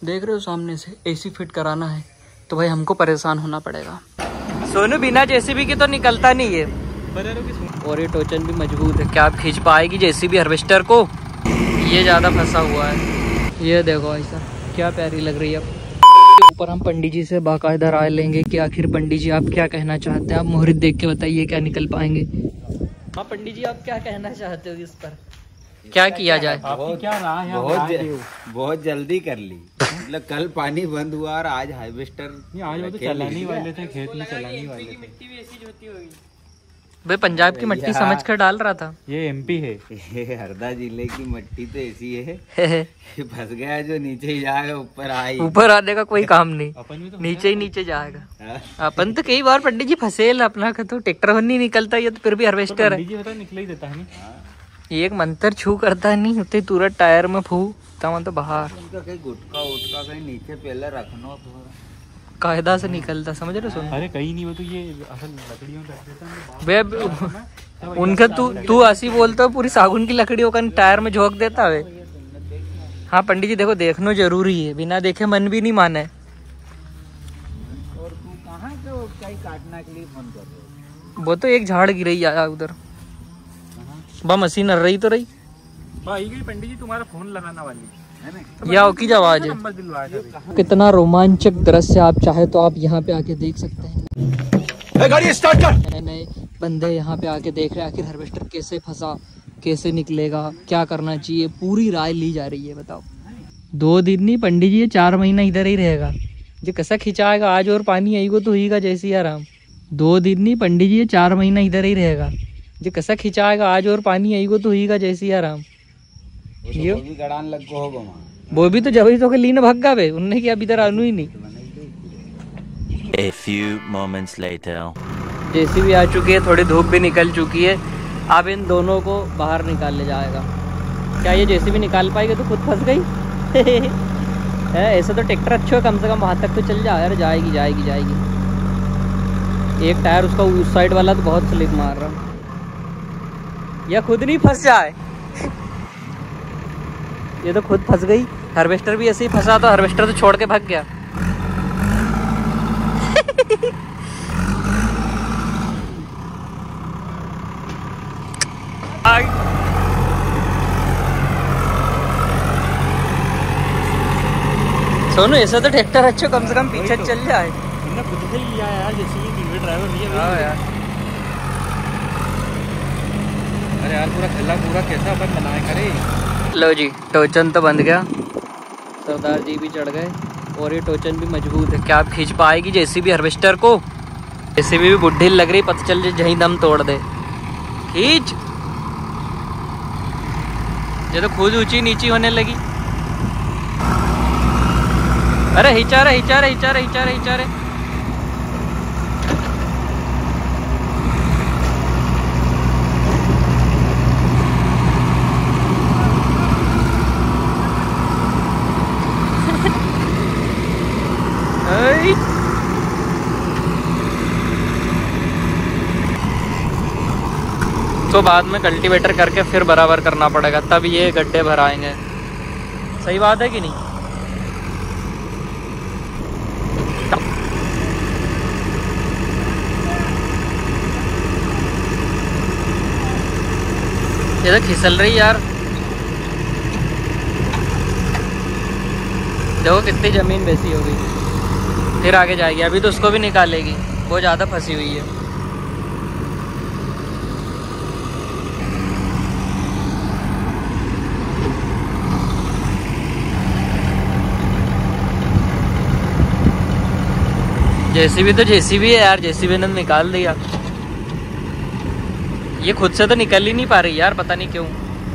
देख रहे हो सामने से एसी फिट कराना है तो भाई हमको परेशान होना पड़ेगा। सोनू बिना जेसीबी के तो निकलता नहीं है। और ये टोचन भी मजबूत है, क्या खींच पाएगी जेसीबी हार्वेस्टर को। ये ज्यादा फंसा हुआ है। ये देखो ऐसा क्या प्यारी लग रही है। ऊपर हम पंडित जी से बाकायदा राय लेंगे कि आखिर पंडित जी आप क्या कहना चाहते हैं। आप मुहूर्त देख के बताइए क्या निकल पाएंगे। हाँ पंडित जी आप क्या कहना चाहते हो इस पर, क्या किया जाए। क्या राय है? बहुत जल्दी कर ली। मतलब कल पानी बंद हुआ और आज हार्वेस्टर। आज वो तो चलाने वाले थे, खेत में चलाने वाले थे। मिट्टी भी ऐसी होती होगी भाई, पंजाब की मिट्टी समझ कर डाल रहा था। ये एमपी है, ये हरदा जिले की मिट्टी तो ऐसी है फंस गया जो नीचे ही जाएगा ऊपर आए। ऊपर आने का कोई काम नहीं, तो नीचे ही नीचे जाएगा। अपन तो कई बार पंडित जी फंसेल अपना का तो ट्रैक्टर नहीं निकलता, ये तो फिर भी हार्वेस्टर है। निकल ही देता है। एक मंत्र छू करता नहीं होते तुरंत टायर में फू तो बाहर कहीं गुटका उटका कहीं नीचे पहले रखना कायदा से निकलता, समझ रहे हो। अरे कहीं नहीं, वो तो ये असल लकड़ियों में उनका तू ऐसी बोलता पूरी सागुन की लकड़ियों का टायर में झोंक देता है। हाँ पंडित जी देखो देखना जरूरी है, बिना देखे मन भी नहीं माने। और तू कहाँ तो कहीं काटने के लिए फोन कर रहे हो? वो तो एक झाड़ गिरी आया उधर, बा मशीन हर रही तो रही भाई पंडित जी तुम्हारा फोन लगाने वाली या की आवाज है। कितना रोमांचक दृश्य, आप चाहे तो आप यहाँ पे आके देख सकते हैं। गाड़ी स्टार्ट कर। नए बंदे यहाँ पे आके देख रहे हैं आखिर हार्वेस्टर कैसे फंसा, कैसे निकलेगा, क्या करना चाहिए, पूरी राय ली जा रही है। बताओ 2 दिन नहीं पंडित जी, 4 महीना इधर ही रहेगा। जो कैसा खिंचाएगा आज और पानी आएगा तो होगा जैसे ही आराम। 2 दिन नहीं पंडित जी, 4 महीना इधर ही रहेगा। जो कैसा खिंचाएगा आज और पानी आएगा तो होगा जैसे ही आराम। ये भी गड़ान लग को होगा वो भी तो जब ही तो के लीन भाग गए उनने क्या अभी इधर आनू ही नहीं। A few moments later. JCB आ चुकी है, थोड़ी धूप भी निकल चुकी है। अब इन दोनों को बाहर निकाल ले जाएगा। क्या ये जेसीबी निकाल पाएगी तो खुद फंस गई है। ऐसा तो ट्रैक्टर अच्छा है, कम से कम वहाँ तक तो चल जाए। जाएगी जाएगी जाएगी। एक टायर उसका उस साइड वाला तो बहुत स्लिप मार रहा, या खुद नहीं फंस जाए। ये तो खुद फंस गई। हार्वेस्टर भी ऐसे ही फंसा, तो हार्वेस्टर तो छोड़ के भाग गया। सोनू ऐसा तो ट्रैक्टर अच्छा कम से कम पीछे चल जाए। खुद से लिया यार, जैसे ड्राइवर नहीं है। हाँ यार। अरे यार पूरा खल्ला पूरा कैसा अपन बनाए करे। लो जी टोचन तो बंध गया, सरदार जी भी चढ़ गए और ये टोचन भी मजबूत है। क्या आप खींच पाएगी जेसीबी हार्वेस्टर को। जेसीबी भी बुढ़ी लग रही, पता चल जहीं दम तोड़ दे। खींच, ये तो खुद ऊंची नीची होने लगी। अरे हिचा रहे हिचा रहे हिचा रहे हिचा रहे हिचा रहे। तो बाद में कल्टीवेटर करके फिर बराबर करना पड़ेगा, तब ये गड्ढे भराएंगे। सही बात है कि नहीं। ये तो खिसल रही यार, देखो कितनी जमीन बेसी हो गई। फिर आगे जाएगी, अभी तो उसको भी निकालेगी, वो ज़्यादा फंसी हुई है। जेसीबी तो जेसीबी है यार, जेसीबी ने निकाल दिया। ये खुद से तो निकल ही नहीं पा रही यार, पता नहीं क्यों।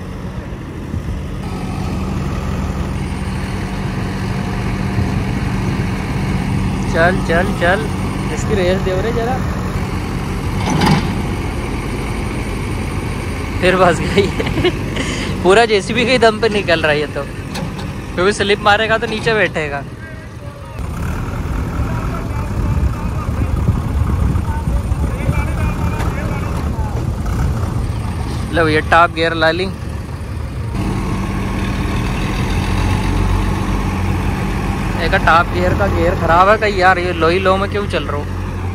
चल चल चल, इसकी रेस दे रहे जरा। फिर बस गई पूरा जेसीबी के दम पे निकल रहा है ये तो, क्योंकि स्लिप मारेगा तो नीचे बैठेगा। लो ये टॉप गियर ला ली। देखा टॉप गियर का गियर खराब है कहीं यार, ये लो ही लो में क्यों चल रहा हूँ।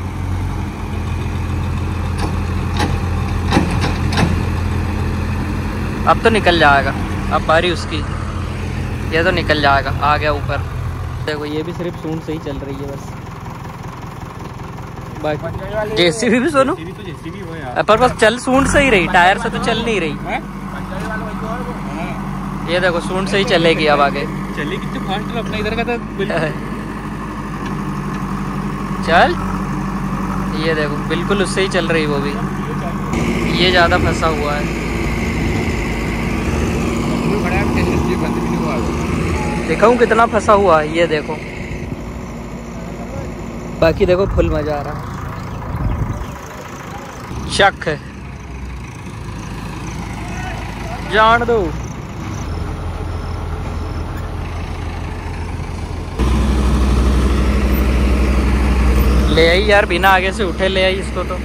अब तो निकल जाएगा, अब बारी उसकी, ये तो निकल जाएगा, आ गया ऊपर। देखो ये भी सिर्फ सूंड से ही चल रही है बस, बाकी जेसीबी भी सोनू पर बस चल सूंड से ही रही, टायर से तो चल नहीं रही। ये देखो सूंड से ही चलेगी अब आगे, चलिए कितने फास्ट अपना इधर का तो चल। ये देखो बिल्कुल उससे ही चल रही वो भी, ये ज्यादा फंसा हुआ है। दिखाऊं कितना फंसा हुआ है, ये देखो। बाकी देखो फुल मजा आ रहा है। शक है, जान दो। ले आई यार, बिना आगे से उठे ले आई इसको तो।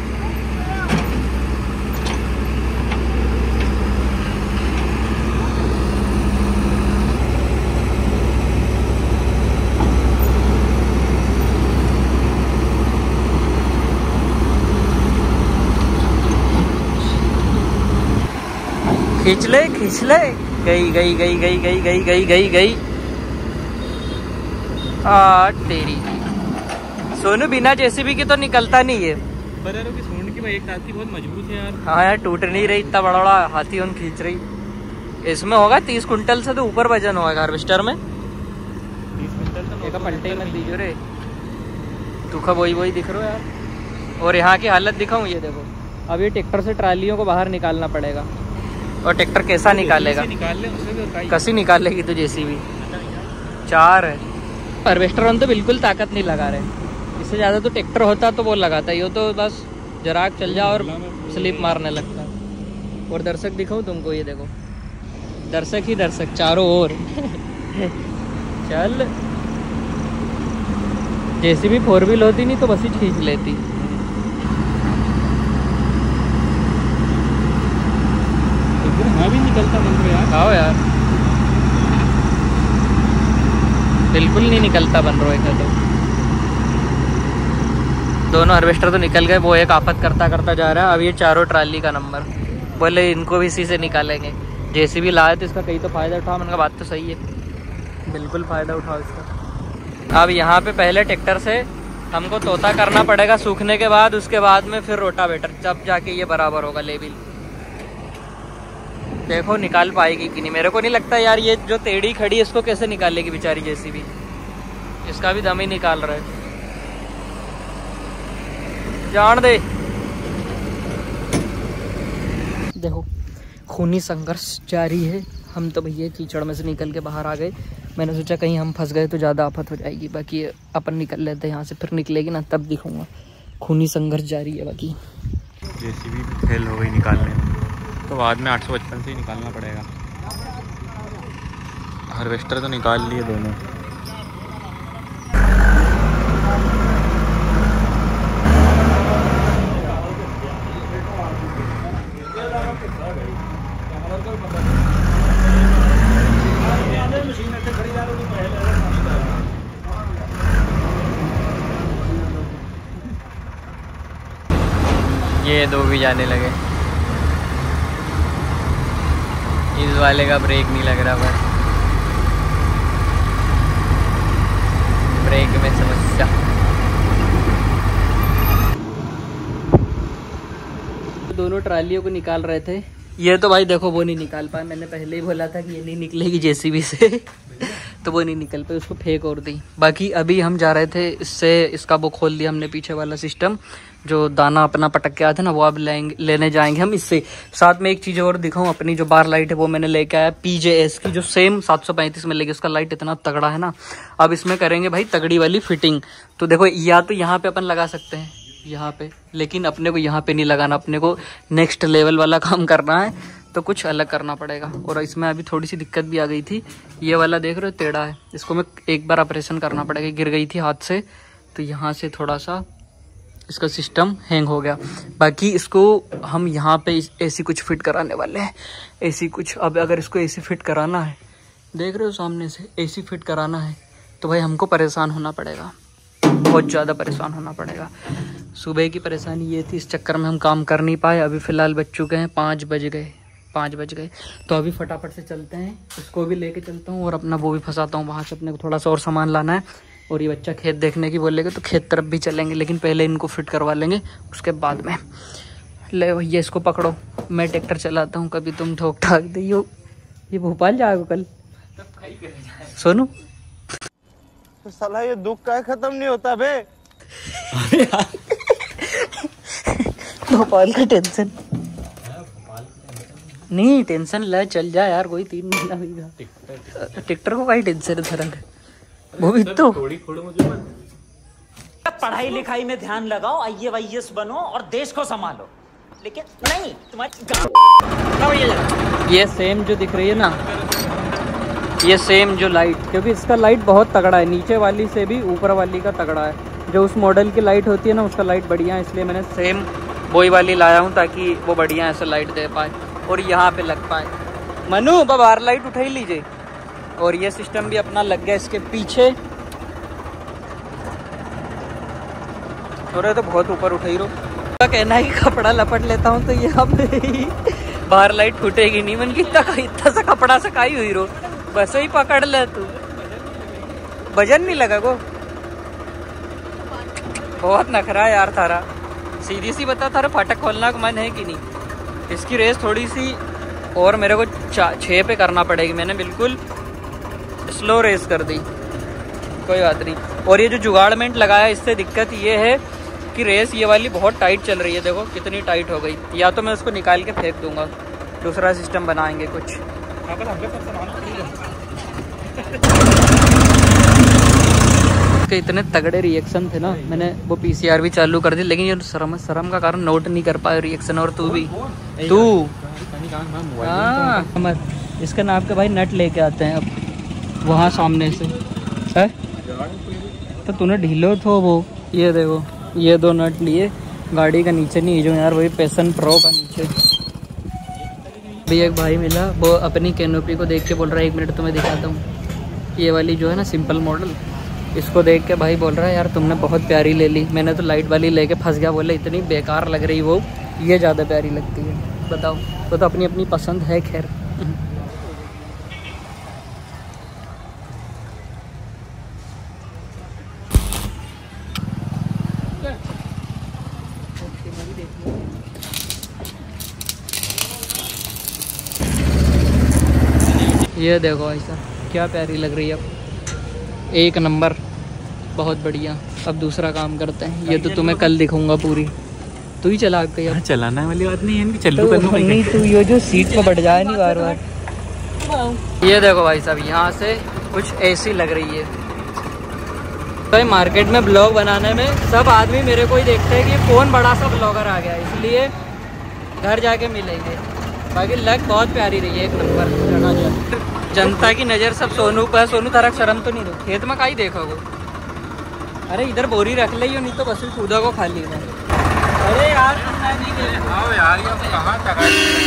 खींच ले खींच ले, गई गई गई गई गई गई गई गई गई। तेरी सोनू बिना जेसीबी की तो निकलता नहीं है। बरेरो की सूंड की भाई एक हाथी बहुत मजबूत है यार। हाँ यार टूट नहीं रही, इतना बड़ा बड़ा हाथी उन खींच रही। इसमें होगा 30 कुंटल से तो ऊपर वजन होगा हार्वेस्टर में। 30 कुंटल तो पलटे में दीजिए रे, तू वही दिख रहा यार। और यहाँ की हालत दिखाऊं, ये देखो। अब ये ट्रैक्टर से ट्रालियों को बाहर निकालना पड़ेगा, और ट्रैक्टर कैसा निकालेगा, कैसी निकालेगी तो जेसीबी 4 है। हार्वेस्टर तो बिल्कुल ताकत नहीं लगा रहे, इससे ज़्यादा तो ट्रैक्टर होता तो वो लगाता, ये तो बस जराक चल जाओ और स्लिप मारने लगता। और दर्शक दिखाऊं तुमको, ये देखो दर्शक ही दर्शक चारों ओर। चल जेसीबी 4 व्हील होती नहीं तो बस ही खींच लेती। भी निकलता बन रहा यार। आओ यार, बिल्कुल नहीं निकलता बन रहा है तो। दोनों हार्वेस्टर तो निकल गए, वो एक आफत करता करता जा रहा है। अब ये चारों ट्राली का नंबर, बोले इनको भी इसी से निकालेंगे। जेसीबी लाए तो इसका कहीं तो फ़ायदा उठाओ। मैंने कहा बात तो सही है, बिल्कुल फ़ायदा उठाओ इसका। अब यहाँ पे पहले ट्रैक्टर से हमको तोता करना पड़ेगा सूखने के बाद, उसके बाद में फिर रोटावेटर, जब जाके ये बराबर होगा लेवल। देखो निकाल पाएगी कि नहीं, मेरे को नहीं लगता यार। ये जो टेढ़ी खड़ी है इसको कैसे निकालेगी बेचारी जेसीबी, इसका भी दम ही निकाल रहा है। जान दे। देखो खूनी संघर्ष जारी है। हम तो भैया कीचड़ में से निकल के बाहर आ गए। मैंने सोचा कहीं हम फंस गए तो ज़्यादा आफत हो जाएगी, बाकी अपन निकल लेते हैं यहाँ से, फिर निकलेगी ना तब दिखूंगा। खूनी संघर्ष जारी है। बाकी जेसीबी फेल हो गई निकालने में, तो बाद में 855 से ही निकालना पड़ेगा। हार्वेस्टर तो निकाल लिए दोनों। ये दो भी जाने लगे। इस वाले का ब्रेक नहीं लग रहा, पर ब्रेक में समस्या। दोनों ट्रालियों को निकाल रहे थे। ये तो भाई देखो वो नहीं निकाल पाए। मैंने पहले ही बोला था कि ये नहीं निकलेगी जेसीबी से, तो वो नहीं निकल पाई, उसको फेंक और दी। बाकी अभी हम जा रहे थे इससे, इसका वो खोल दिया हमने पीछे वाला सिस्टम, जो दाना अपना पटक के आया था ना, वो अब लेने जाएंगे हम इससे। साथ में एक चीज़ और दिखाऊं, अपनी जो बार लाइट है वो मैंने लेके आया PJS की, जो सेम 735 में लेके। उसका लाइट इतना तगड़ा है ना। अब इसमें करेंगे भाई तगड़ी वाली फिटिंग। तो देखो या तो यहाँ पे अपन लगा सकते हैं यहाँ पे, लेकिन अपने को यहाँ पे नहीं लगाना, अपने को नेक्स्ट लेवल वाला काम करना है, तो कुछ अलग करना पड़ेगा। और इसमें अभी थोड़ी सी दिक्कत भी आ गई थी। ये वाला देख रहे हो टेढ़ा है, इसको मैं एक बार ऑपरेशन करना पड़ेगा। गिर गई थी हाथ से, तो यहाँ से थोड़ा सा इसका सिस्टम हैंग हो गया। बाकी इसको हम यहाँ पे AC कुछ फिट कराने वाले हैं। AC कुछ, अब अगर इसको AC फिट कराना है, देख रहे हो सामने से AC फिट कराना है, तो भाई हमको परेशान होना पड़ेगा, बहुत ज़्यादा परेशान होना पड़ेगा। सुबह की परेशानी ये थी, इस चक्कर में हम काम कर नहीं पाए। अभी फ़िलहाल बज चुके हैं 5 बज गए। तो अभी फटाफट से चलते हैं, इसको भी लेके चलता हूँ और अपना वो भी फंसाता हूँ वहाँ से। अपने को थोड़ा सा और सामान लाना है और ये बच्चा खेत देखने की बोलेगा तो खेत तरफ भी चलेंगे, लेकिन पहले इनको फिट करवा लेंगे, उसके बाद में। ले भैया इसको पकड़ो, मैं ट्रैक्टर चलाता हूँ, कभी तुम ठोक ठाक दियो। ये भोपाल जाओगे कल सोनू? तो साला ये दुख का खत्म नहीं होता बे। भोपाल का टेंशन नहीं, टेंशन ले चल जा यार, कोई 3 महीना हुई। ट्रैक्टर को कहीं टेंशन है तरह, वो भी तो पढ़ाई लिखाई में ध्यान लगाओ, IAS बनो और देश को संभालो, लेकिन नहीं तुम्हारी। ये सेम जो दिख रही है ना, ये सेम जो लाइट, क्योंकि इसका लाइट बहुत तगड़ा है, नीचे वाली से भी ऊपर वाली का तगड़ा है। जो उस मॉडल की लाइट होती है ना, उसका लाइट बढ़िया है, इसलिए मैंने सेम वही वाली लाया हूँ ताकि वो बढ़िया ऐसे लाइट दे पाए और यहाँ पे लग पाए। मनु बाहर लाइट उठा ही लीजिए। और ये सिस्टम भी अपना लग गया इसके पीछे। और तो बहुत ऊपर उठाई रो, कहना है कि कपड़ा लपट लेता हूँ तो यहाँ पे बाहर लाइट फूटेगी नहीं। मन की इतना सा कपड़ा से काई हुई रो, बस ही पकड़ ले तू, वजन नहीं लगा को। बहुत नखरा है यार थारा, सीधी सी बता, थारा फाटक खोलना का मन है कि नहीं? इसकी रेस थोड़ी सी और मेरे को 6 पे करना पड़ेगी, मैंने बिल्कुल स्लो रेस कर दी, कोई बात नहीं। और ये जो जुगाड़मेंट लगाया, इससे दिक्कत ये है कि रेस ये वाली बहुत टाइट चल रही है, देखो कितनी टाइट हो गई। या तो मैं उसको निकाल के फेंक दूंगा, दूसरा सिस्टम बनाएंगे कुछ। के इतने तगड़े रिएक्शन थे ना, मैंने वो PCR भी चालू कर दी, लेकिन ये शर्म का कारण नोट नहीं कर पाए रिएक्शन। और तू भी हाँ, इसका नाम के भाई नट लेके आते हैं अब वहाँ सामने से है, तो तूने ढीलो थो वो। ये देखो ये 2 नट लिए गाड़ी का, नीचे नहीं जो यार, वही पैशन प्रो का नीचे। भी एक भाई मिला, वो अपनी कैनोपी को देख के बोल रहा है 1 मिनट तुम्हें दिखाता हूँ। ये वाली जो है ना सिंपल मॉडल, इसको देख के भाई बोल रहा है यार तुमने बहुत प्यारी ले ली। मैंने तो लाइट वाली लेके फंस गया, बोले इतनी बेकार लग रही वो, ये ज़्यादा प्यारी लगती है। बताओ, वो तो अपनी अपनी पसंद है। खैर ये देखो ऐसा क्या प्यारी लग रही है, अब 1 नंबर, बहुत बढ़िया। अब दूसरा काम करते हैं, ये तो तुम्हें कल दिखाऊंगा पूरी, तू ही चला के यार। चलाना वाली बात नहीं है, चलू तो नहीं, तू ये जो सीट पे बैठ जाए नहीं बार बार। ये देखो भाई साहब, यहाँ से कुछ ऐसी लग रही है। भाई मार्केट में ब्लॉग बनाने में सब आदमी मेरे को ही देखते हैं कि कौन बड़ा सा ब्लॉगर आ गया, इसलिए घर जाके मिलेंगे। बाकी लग बहुत प्यारी रही है, 1 नंबर। जनता की नज़र सब सोनू पर। सोनू तारा शर्म तो नहीं दो, खेत में काई देखा वो। अरे इधर बोरी रख ले, नहीं तो बस कूदा को खा ली। अरे यार आओ यार, ये कहाँ तक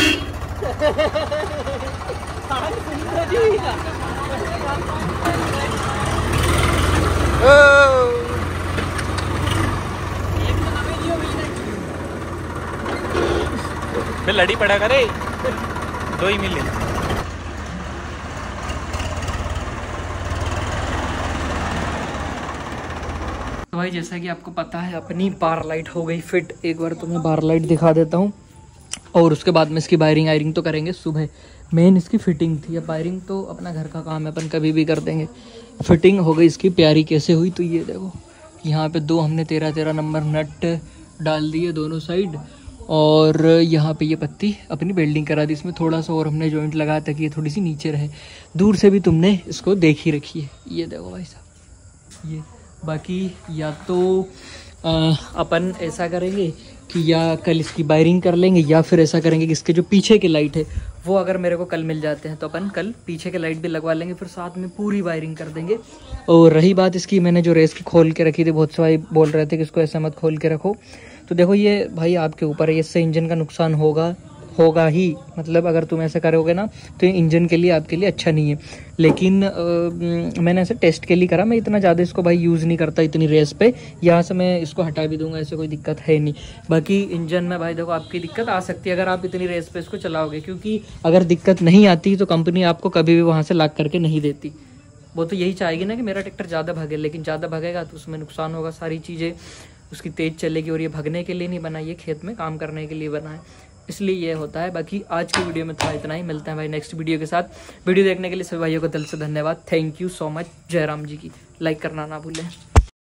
लड़ी पड़ा करे, 2 ही मिले। तो भाई जैसा कि आपको पता है अपनी बार लाइट हो गई फिट। एक बार तुम्हें बार लाइट दिखा देता हूँ और उसके बाद में इसकी वायरिंग तो करेंगे सुबह। मेन इसकी फिटिंग थी, अब वायरिंग तो अपना घर का काम है, अपन कभी भी कर देंगे। फिटिंग हो गई इसकी प्यारी, कैसे हुई तो ये देखो, यहाँ पे 2 हमने 13 नंबर नट डाल दिए दोनों साइड, और यहाँ पे ये पत्ती अपनी वेल्डिंग करा दी। इसमें थोड़ा सा और हमने जॉइंट लगाया ताकि ये थोड़ी सी नीचे रहे। दूर से भी तुमने इसको देख ही रखी है, ये देखो भाई साहब। ये बाकी या तो अपन ऐसा करेंगे कि या कल इसकी वायरिंग कर लेंगे, या फिर ऐसा करेंगे कि इसके जो पीछे की लाइट है वो अगर मेरे को कल मिल जाते हैं तो अपन कल पीछे के लाइट भी लगवा लेंगे, फिर साथ में पूरी वायरिंग कर देंगे। और रही बात इसकी, मैंने जो रेस की खोल के रखी थी, बहुत से भाई बोल रहे थे कि इसको ऐसा मत खोल के रखो, तो देखो ये भाई आपके ऊपर है, इससे इंजन का नुकसान होगा होगा ही, मतलब अगर तुम ऐसा करोगे ना तो ये इंजन के लिए आपके लिए अच्छा नहीं है। लेकिन मैंने ऐसे टेस्ट के लिए करा, मैं इतना ज़्यादा इसको भाई यूज़ नहीं करता इतनी रेस पे। यहाँ से मैं इसको हटा भी दूंगा, ऐसे कोई दिक्कत है नहीं। बाकी इंजन में भाई देखो आपकी दिक्कत आ सकती है अगर आप इतनी रेस पे इसको चलाओगे, क्योंकि अगर दिक्कत नहीं आती तो कंपनी आपको कभी भी वहाँ से लॉक करके नहीं देती। वो तो यही चाहेगी ना कि मेरा ट्रैक्टर ज़्यादा भागे, लेकिन ज़्यादा भागेगा तो उसमें नुकसान होगा, सारी चीज़ें उसकी तेज़ चलेगी। और ये भागने के लिए नहीं बना, ये खेत में काम करने के लिए बना है, इसलिए ये होता है। बाकी आज की वीडियो में था इतना ही, मिलते हैं भाई नेक्स्ट वीडियो के साथ। वीडियो देखने के लिए सभी भाइयों को दिल से धन्यवाद, thank you so much. Jayaram ji की लाइक करना ना भूलें।